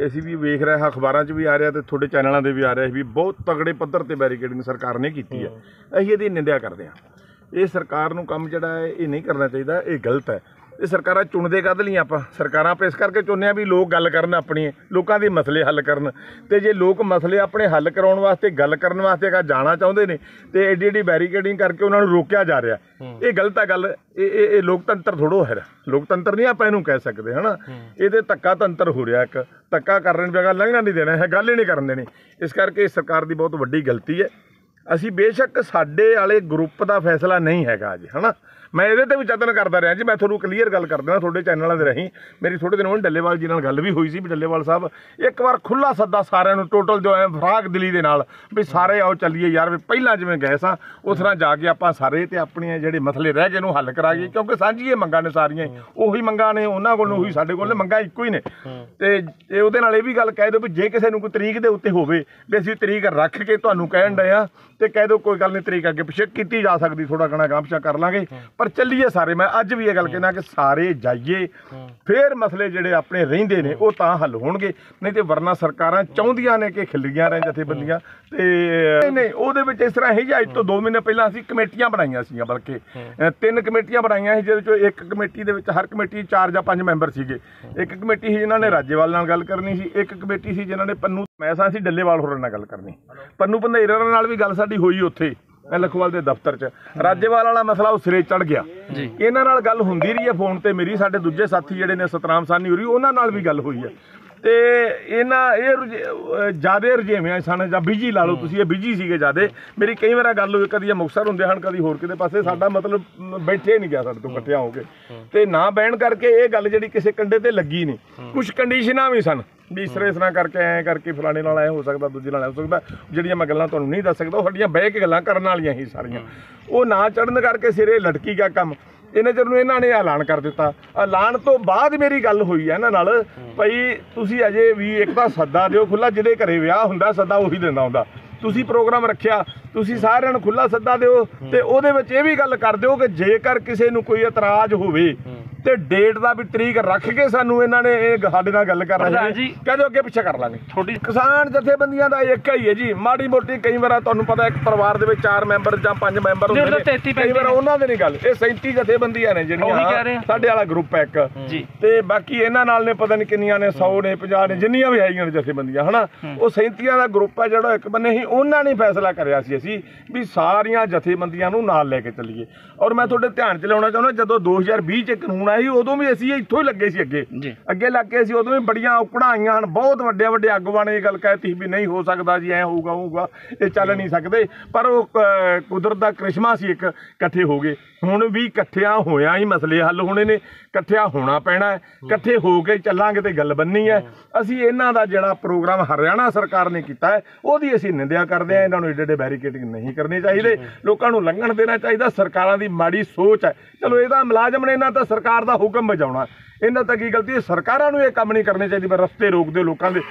ਅਸੀਂ ਵੀ ਵੇਖ ਰਹੇ ਹਾਂ, ਅਖਬਾਰਾਂ 'ਚ ਵੀ ਆ ਰਿਹਾ ਤੇ ਤੁਹਾਡੇ ਚੈਨਲਾਂ 'ਤੇ ਵੀ ਆ ਰਿਹਾ ਵੀ ਬਹੁਤ ਤਗੜੇ ਪੱਧਰ ਤੇ ਬੈਰੀਕੇਡਿੰਗ ਸਰਕਾਰ ਨੇ ਕੀਤੀ ਹੈ। ਅਸੀਂ ਇਹਦੀ ਨਿੰਦਿਆ ਕਰਦੇ ਹਾਂ। ਇਹ ਸਰਕਾਰ ਨੂੰ ਕੰਮ ਜਿਹੜਾ ਹੈ ਇਹ ਨਹੀਂ ਕਰਨਾ ਚਾਹੀਦਾ, ਇਹ ਗਲਤ ਹੈ। ਇਹ ਸਰਕਾਰਾਂ ਚੁਣਦੇ ਕਦ ਲਈ ਆਪਾਂ ਸਰਕਾਰਾਂ ਆਪਾਂ ਇਸ ਕਰਕੇ ਚੁਣਦੇ ਹਾਂ ਵੀ ਲੋਕ ਗੱਲ ਕਰਨ, ਆਪਣੀ ਲੋਕਾਂ ਦੇ ਮਸਲੇ ਹੱਲ ਕਰਨ। ਤੇ ਜੇ ਲੋਕ ਮਸਲੇ ਆਪਣੇ ਹੱਲ ਕਰਾਉਣ ਵਾਸਤੇ, ਗੱਲ ਕਰਨ ਵਾਸਤੇ ਅगर ਜਾਣਾ ਚਾਹੁੰਦੇ ਨੇ ਤੇ ਐਡੀ ਐਡੀ ਬੈਰੀਕੇਡਿੰਗ ਕਰਕੇ ਉਹਨਾਂ ਨੂੰ ਰੋਕਿਆ ਜਾ ਰਿਹਾ, ਇਹ ਗਲਤ ਹੈ ਗੱਲ। ਇਹ ਲੋਕਤੰਤਰ ਥੋੜ੍ਹਾ ਹੈ, ਲੋਕਤੰਤਰ ਨਹੀਂ ਆਪਾਂ ਇਹਨੂੰ ਕਹਿ ਸਕਦੇ ਹੈ ਨਾ। ਇਹਦੇ ਧੱਕਾ ਤੰਤਰ ਹੋ ਰਿਹਾ, ਇੱਕ ਧੱਕਾ ਕਰਨ ਦੀ ਲੰਘਣਾ ਨਹੀਂ ਦੇਣਾ ਹੈ, ਗੱਲ ਹੀ ਨਹੀਂ ਕਰਨ ਦੇਣੀ। ਇਸ ਕਰਕੇ ਇਸ ਸਰਕਾਰ ਦੀ ਬਹੁਤ ਵੱਡੀ ਗਲਤੀ ਹੈ। ਅਸੀਂ ਬੇਸ਼ੱਕ ਸਾਡੇ ਵਾਲੇ ਗਰੁੱਪ ਦਾ ਫੈਸਲਾ ਨਹੀਂ ਹੈਗਾ ਅੱਜ, ਹੈ ਨਾ। ਮੈਂ ਇਹਦੇ ਤੇ ਵੀ ਯਤਨ ਕਰਦਾ ਰਿਹਾ ਜੀ। ਮੈਂ ਤੁਹਾਨੂੰ ਕਲੀਅਰ ਗੱਲ ਕਰ ਦੇਣਾ, ਤੁਹਾਡੇ ਚੈਨਲਾਂ ਦੇ ਰਾਹੀਂ ਮੇਰੀ ਥੋੜ੍ਹੇ ਦਿਨ ਹੋਣ ਡੱਲੇਵਾਲ ਜੀ ਨਾਲ ਗੱਲ ਵੀ ਹੋਈ ਸੀ ਵੀ ਡੱਲੇਵਾਲ ਸਾਹਿਬ ਇੱਕ ਵਾਰ ਖੁੱਲ੍ਹਾ ਸੱਦਾ ਸਾਰਿਆਂ ਨੂੰ, ਟੋਟਲ ਜੋ ਹੈ ਫਰਾਗ ਦਿਲੀ ਦੇ ਨਾਲ ਵੀ ਸਾਰੇ ਆਓ ਚੱਲੀਏ ਯਾਰ, ਵੀ ਪਹਿਲਾਂ ਜਿਵੇਂ ਗਏ ਸਾਂ ਉਸ ਤਰ੍ਹਾਂ ਜਾ ਕੇ ਆਪਾਂ ਸਾਰੇ ਤੇ ਆਪਣੀਆਂ ਜਿਹੜੇ ਮਸਲੇ ਰਹਿ ਗਏ ਨੂੰ ਹੱਲ ਕਰਾਈਏ, ਕਿਉਂਕਿ ਸਾਂਝੀਆਂ ਮੰਗਾਂ ਨੇ ਸਾਰੀਆਂ, ਉਹੀ ਮੰਗਾਂ ਨੇ ਉਹਨਾਂ ਕੋਲ, ਉਹੀ ਸਾਡੇ ਕੋਲ ਨੇ, ਮੰਗਾਂ ਇੱਕੋ ਹੀ ਨੇ। ਤੇ ਉਹਦੇ ਨਾਲ ਇਹ ਵੀ ਗੱਲ ਕਹਿ ਦਿਓ ਵੀ ਜੇ ਕਿਸੇ ਨੂੰ ਕੋਈ ਤਰੀਕ ਦੇ ਉੱਤੇ ਹੋਵੇ ਵੀ ਅਸੀਂ ਤਰੀਕ ਰੱਖ ਕੇ ਤੁਹਾਨੂੰ ਕਹਿਣ ਡਏ ਆ ਤੇ ਕਹਿ ਦਿਓ ਕੋਈ ਗੱਲ ਨਹੀਂ, ਤਰੀਕ ਅੱਗੇ ਪਿੱਛੇ ਕੀਤੀ ਜਾ ਸਕਦੀ, ਥੋੜਾ ਘਣਾ ਗਾਂਹ ਪਿਛਾਂਹ ਕਰ ਲਾਂਗੇ, ਪਰ ਚੱਲੀਏ ਸਾਰੇ। ਮੈਂ ਅੱਜ ਵੀ ਇਹ ਗੱਲ ਕਹਿਣਾ ਕਿ ਸਾਰੇ ਜਾਈਏ, ਫਿਰ ਮਸਲੇ ਜਿਹੜੇ ਆਪਣੇ ਰਹਿੰਦੇ ਨੇ ਉਹ ਤਾਂ ਹੱਲ ਹੋਣਗੇ। ਨਹੀਂ ਤੇ ਵਰਨਾ ਸਰਕਾਰਾਂ ਚਾਹੁੰਦੀਆਂ ਨੇ ਕਿ ਖਿਲਰੀਆਂ ਰਹਿਣ ਜਥੇਬੰਦੀਆਂ, ਤੇ ਨਹੀਂ ਉਹਦੇ ਵਿੱਚ ਇਸ ਤਰ੍ਹਾਂ ਹੀ ਜੀ। ਅੱਜ ਤੋਂ 2 ਮਹੀਨੇ ਪਹਿਲਾਂ ਅਸੀਂ ਕਮੇਟੀਆਂ ਬਣਾਈਆਂ ਸੀਗੀਆਂ, ਬਲਕਿ 3 ਕਮੇਟੀਆਂ ਬਣਾਈਆਂ ਸੀ, ਜਿਹਦੇ 'ਚੋਂ ਇੱਕ ਕਮੇਟੀ ਦੇ ਵਿੱਚ ਹਰ ਕਮੇਟੀ 4 ਜਾਂ 5 ਮੈਂਬਰ ਸੀਗੇ। ਇੱਕ ਕਮੇਟੀ ਸੀ ਜਿਨ੍ਹਾਂ ਨੇ ਰਾਜੇਵਾਲ ਨਾਲ ਗੱਲ ਕਰਨੀ ਸੀ, ਇੱਕ ਕਮੇਟੀ ਸੀ ਜਿਨ੍ਹਾਂ ਨੇ ਪੰਨੂ ਮੈਸਾਂ ਸੀ ਡੱਲੇਵਾਲ ਹੋਰਾਂ ਨਾਲ ਗੱਲ ਕਰਨੀ। ਪੰਨੂ ਪੰਧੇਰਾ ਨਾਲ ਵੀ ਗੱਲ ਸਾਡੀ ਹੋਈ ਉੱਥੇ ਲਖਵਾਲ ਦੇ ਦਫ਼ਤਰ 'ਚ। ਰਾਜੇਵਾਲ ਵਾਲਾ ਮਸਲਾ ਉਹ ਸਿਰੇ ਚੜ੍ਹ ਗਿਆ। ਇਹਨਾਂ ਨਾਲ ਗੱਲ ਹੁੰਦੀ ਰਹੀ ਹੈ ਫੋਨ ਤੇ ਮੇਰੀ, ਸਾਡੇ ਦੂਜੇ ਸਾਥੀ ਜਿਹੜੇ ਨੇ ਸਤਨਾਮ ਸਾਨੀ ਹੋਰੀ, ਉਹਨਾਂ ਨਾਲ ਵੀ ਗੱਲ ਹੋਈ ਹੈ। ਤੇ ਇਹ ਜ਼ਿਆਦਾ ਰੁਝੇਵੇਂ ਸਨ ਜਾਂ ਬਿਜੀ ਲਾ ਲਓ ਤੁਸੀਂ, ਇਹ ਬਿਜੀ ਸੀਗੇ ਜ਼ਿਆਦਾ। ਮੇਰੀ ਕਈ ਵਾਰ ਗੱਲ ਹੋਈ, ਕਦੀ ਮੁਕਤਸਰ ਹੁੰਦੇ ਹਨ, ਕਦੀ ਹੋਰ ਕਿਤੇ ਪਾਸੇ, ਸਾਡਾ ਮਤਲਬ ਬੈਠੇ ਨਹੀਂ ਗਿਆ ਸਾਡੇ ਤੋਂ ਇਕੱਠਿਆਂ ਹੋ ਕੇ। ਤੇ ਨਾ ਬਹਿਣ ਕਰਕੇ ਇਹ ਗੱਲ ਜਿਹੜੀ ਕਿਸੇ ਕੰਡੇ ਤੇ ਲੱਗੀ ਨਹੀਂ। ਕੁਛ ਕੰਡੀਸ਼ਨਾਂ ਵੀ ਸਨ ਵੀ ਇਸ ਤਰ੍ਹਾਂ ਕਰਕੇ, ਐਂ ਕਰਕੇ ਫਲਾਣੇ ਨਾਲ ਐਂ ਹੋ ਸਕਦਾ, ਦੂਜੇ ਨਾਲ ਐਂ ਹੋ ਸਕਦਾ, ਜਿਹੜੀਆਂ ਮੈਂ ਗੱਲਾਂ ਤੁਹਾਨੂੰ ਨਹੀਂ ਦੱਸ ਸਕਦਾ, ਉਹ ਸਾਡੀਆਂ ਬਹਿ ਕੇ ਗੱਲਾਂ ਕਰਨ ਵਾਲੀਆਂ ਹੀ ਸਾਰੀਆਂ। ਉਹ ਨਾ ਚੜ੍ਹਨ ਕਰਕੇ ਸਿਰੇ ਲਟਕੀ ਗਿਆ ਕੰਮ। ਇਹਨਾਂ ਚਿਰ ਨੂੰ ਇਹਨਾਂ ਨੇ ਐਲਾਨ ਕਰ ਦਿੱਤਾ। ਐਲਾਨ ਤੋਂ ਬਾਅਦ ਮੇਰੀ ਗੱਲ ਹੋਈ ਹੈ ਇਹਨਾਂ ਨਾਲ, ਭਾਈ ਤੁਸੀਂ ਅਜੇ ਵੀ ਇੱਕ ਤਾਂ ਸੱਦਾ ਦਿਓ ਖੁੱਲ੍ਹਾ, ਜਿਹਦੇ ਘਰੇ ਵਿਆਹ ਹੁੰਦਾ ਸੱਦਾ ਉਹੀ ਦਿੰਦਾ ਹੁੰਦਾ। ਤੁਸੀਂ ਪ੍ਰੋਗਰਾਮ ਰੱਖਿਆ, ਤੁਸੀਂ ਸਾਰਿਆਂ ਨੂੰ ਖੁੱਲ੍ਹਾ ਸੱਦਾ ਦਿਓ ਤੇ ਉਹਦੇ ਵਿੱਚ ਇਹ ਵੀ ਗੱਲ ਕਰ ਦਿਓ ਕਿ ਜੇਕਰ ਕਿਸੇ ਨੂੰ ਕੋਈ ਇਤਰਾਜ਼ ਹੋਵੇ ਤੇ ਡੇਟ ਦਾ ਵੀ ਤਰੀਕ ਰੱਖ ਕੇ ਸਾਨੂੰ ਇਹਨਾਂ ਨੇ ਇਹ ਸਾਡੇ ਨਾਲ ਗੱਲ ਕਰ ਰਹੇ ਜੀ, ਕਹਿੰਦੇ ਅੱਗੇ ਪਿੱਛੇ ਕਰ ਲਾਂਗੇ। ਤੁਹਾਡੀ ਕਿਸਾਨ ਜਥੇਬੰਦੀਆਂ ਦਾ ਇੱਕ ਹੀ ਹੈ ਜੀ, ਮਾੜੀ ਮੋਟੀ ਕਈ ਵਾਰ ਤੁਹਾਨੂੰ ਪਤਾ ਇੱਕ ਪਰਿਵਾਰ ਦੇ ਵਿੱਚ 4 ਮੈਂਬਰ ਜਾਂ 5 ਮੈਂਬਰ ਹੁੰਦੇ ਨੇ, ਕਈ ਵਾਰ ਉਹਨਾਂ ਦੇ ਨਹੀਂ ਗੱਲ। ਇਹ 37 ਜਥੇਬੰਦੀਆਂ ਨੇ ਜਿਹੜੀਆਂ, ਸਾਡੇ ਵਾਲਾ ਗਰੁੱਪ ਹੈ ਇੱਕ, ਤੇ ਬਾਕੀ ਇਹਨਾਂ ਨਾਲ ਨੇ ਪਤਾ ਨਹੀਂ ਕਿੰਨੀਆਂ ਨੇ, 100 ਨੇ, 50 ਨੇ, ਜਿੰਨੀਆਂ ਵੀ ਹੈਗੀਆਂ ਨੇ ਜਥੇਬੰਦੀਆਂ, ਹੈ ਨਾ। ਉਹ 37 ਦਾ ਗਰੁੱਪ ਹੈ ਜਿਹੜਾ ਇੱਕ ਬੰਨੇ ਹੀ, ਉਹਨਾਂ ਨੇ ਫੈਸਲਾ ਕਰਿਆ ਸੀ ਅਸੀਂ ਵੀ ਸਾਰੀਆਂ ਜਥੇਬੰਦੀਆਂ ਨੂੰ ਨਾਲ ਲੈ ਕੇ ਚੱਲੀਏ। ਔਰ ਮੈਂ ਤੁਹਾਡੇ ਧਿਆਨ 'ਚ ਲਿਆਉਣਾ ਚਾਹੁੰਦਾ, ਜਦੋਂ 2020 'ਚ ਕਾਨੂੰਨ ਆਇਆ ਸੀ ਉਦੋਂ ਵੀ ਅਸੀਂ ਇੱਥੋਂ ਹੀ ਲੱਗੇ ਸੀ, ਅੱਗੇ ਲੱਗ ਕੇ ਅਸੀਂ ਉਦੋਂ ਵੀ ਬੜੀਆਂ ਔਕੜਾਂ ਆਈਆਂ ਹਨ। ਬਹੁਤ ਵੱਡੇ ਵੱਡੇ ਆਗੂਆਂ ਨੇ ਇਹ ਗੱਲ ਕਹਿਤੀ ਵੀ ਨਹੀਂ ਹੋ ਸਕਦਾ ਜੀ, ਐਂ ਹੋਊਗਾ, ਇਹ ਚੱਲ ਨਹੀਂ ਸਕਦੇ। ਪਰ ਉਹ ਕੁਦਰਤ ਦਾ ਕ੍ਰਿਸ਼ਮਾ ਸੀ, ਇੱਕ ਇਕੱਠੇ ਹੋ ਗਏ। ਹੁਣ ਵੀ ਇਕੱਠਿਆਂ ਹੋਇਆਂ ਹੀ ਮਸਲੇ ਹੱਲ ਹੋਣੇ ਨੇ, ਇਕੱਠਿਆਂ ਹੋਣਾ ਪੈਣਾ, ਇਕੱਠੇ ਹੋ ਕੇ ਚੱਲਾਂਗੇ ਤੇ ਗੱਲ ਬਣਨੀ ਹੈ। ਅਸੀਂ ਇਹਨਾਂ ਦਾ ਜਿਹੜਾ ਪ੍ਰੋਗਰਾਮ ਹਰਿਆਣਾ ਸਰਕਾਰ ਨੇ ਕੀਤਾ ਹੈ ਉਹਦੀ ਅਸੀਂ ਨਿੰਦਿਆ ਕਰਦੇ ਹਾਂ। ਇਹਨਾਂ ਨੂੰ ਏਡੇ ਏਡੇ ਬੈਰੀਕੇਡਿੰਗ ਨਹੀਂ ਕਰਨੀ ਚਾਹੀਦੇ, ਲੋਕਾਂ ਨੂੰ ਲੰਘਣ ਦੇਣਾ ਚਾਹੀਦਾ। ਸਰਕਾਰਾਂ ਦੀ ਮਾੜੀ ਸੋਚ ਹੈ। ਚਲੋ ਇਹਦਾ ਮੁਲਾਜ਼ਮ ਨੇ, ਇਹਨਾਂ ਤਾਂ ਸਰਕਾਰ ਦਾ ਹੁਕਮ ਵਜਾਉਣਾ, ਇਹਨਾਂ ਤਾਂ ਕੀ ਗਲਤੀ ਹੈ। ਸਰਕਾਰਾਂ ਨੂੰ ਇਹ ਕੰਮ ਨਹੀਂ ਕਰਨੇ ਚਾਹੀਦੇ, ਪਰ ਰਸਤੇ ਰੋਕਦੇ ਲੋਕਾਂ ਦੇ।